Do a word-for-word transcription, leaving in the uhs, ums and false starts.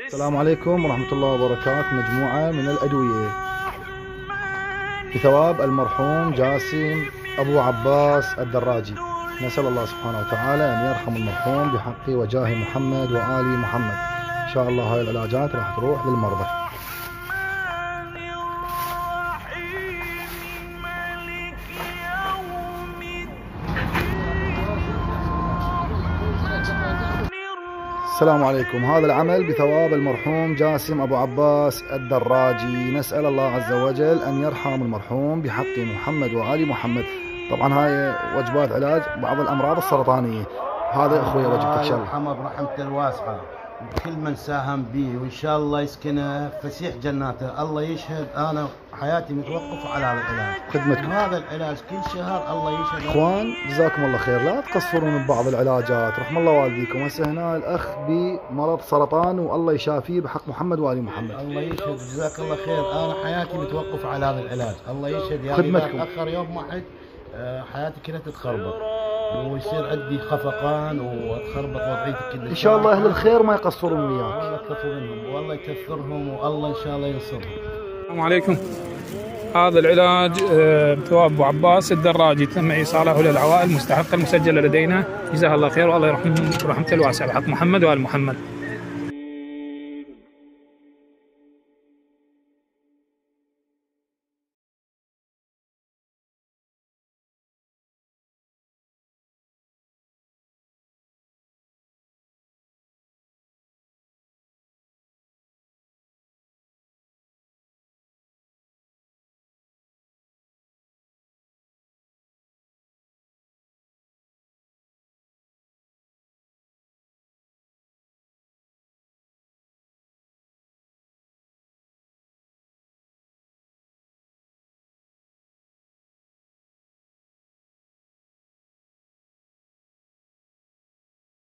السلام عليكم ورحمة الله وبركاته. مجموعة من الأدوية بثواب المرحوم جاسم أبو عباس الدراجي. نسأل الله سبحانه وتعالى أن يرحم المرحوم بحق وجاه محمد وآل محمد. إن شاء الله هاي العلاجات راح تروح للمرضى. السلام عليكم. هذا العمل بثواب المرحوم جاسم أبو عباس الدراجي. نسأل الله عز وجل أن يرحم المرحوم بحق محمد وآل محمد. طبعا هاي وجبات علاج بعض الأمراض السرطانية. هذا أخوي وجبتك شر. يرحمه برحمته الواسعة كل من ساهم به، وإن شاء الله يسكنه فسيح جناته. الله يشهد أنا حياتي متوقفة على هذا العلاج. خدمتكم هذا العلاج كل شهر الله يشهد. اخوان جزاكم الله خير، لا تقصرون ببعض العلاجات. رحم الله والديكم. هسه هنا الاخ بمرض سرطان والله يشافيه بحق محمد وآل محمد. الله يشهد جزاك الله خير. انا حياتي متوقفة على هذا العلاج. الله يشهد يا خدمتكم. اخر يوم واحد حياتي كلها تتخربط ويصير عندي خفقان وتخربط وضعيتي كلها. ان شاء الله اهل الخير ما يقصرون وياك. والله يكفوا منهم والله يكثرهم والله ان شاء الله ينصرهم. السلام عليكم. هذا العلاج بثواب ابو عباس الدراجي تم ايصاله للعوائل المستحقه المسجله لدينا. جزاه الله خير والله يرحمه رحمته الواسعه بحق محمد وآل محمد.